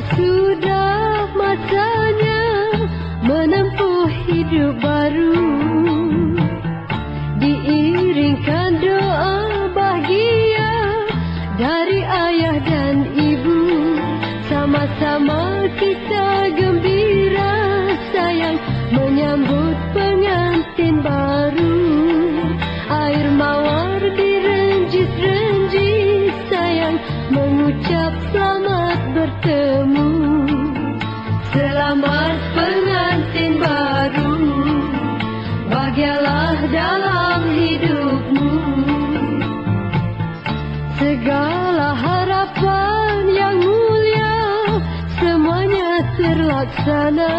sudah masanya menempuh hidup baru, diiringkan doa bahagia dari ayah dan ibu. Sama-sama kita gembira sayang menyambut pengantin baru. Air mawar direnjis-renjis sayang mengucap selamat bertemu. Selamat pengantin baru, bahagialah dalam hidupmu. Segala harapan yang mulia semuanya terlaksana.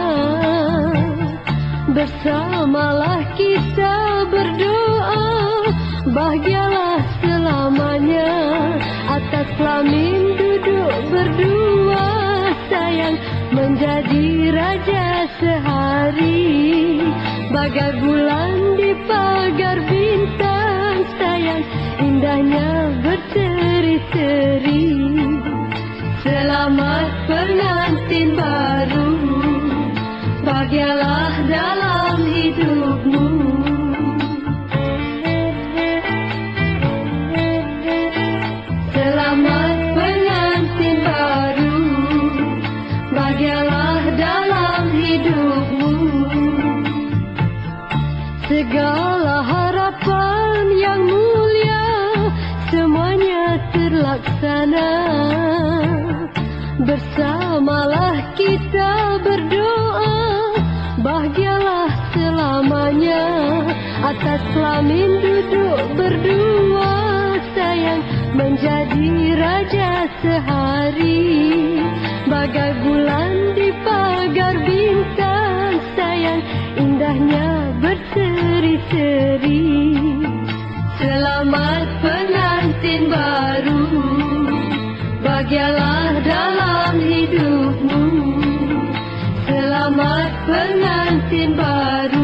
Bersamalah kita berdoa, bahagialah selamanya. Atas kelamin duduk berdua sayang menjadi raja sehari. Bagai bulan di pagar bintang sayang indahnya berseri-seri. Selamat pengantin baru, bahagialah dalam hidupmu. Selamat pengantin baru, bahagialah dalam hidupmu. Segala harapan yang mulia semuanya terlaksana. Bersamalah kita berdoa, bahagialah selamanya. Atas kelamin duduk berdua sayang menjadi raja sehari. Bagai bulan di pagar bintang sayang indahnya berseri-seri. Selamat pengantin baru, bahagialah dalam hidupmu. Selamat pengantin baru,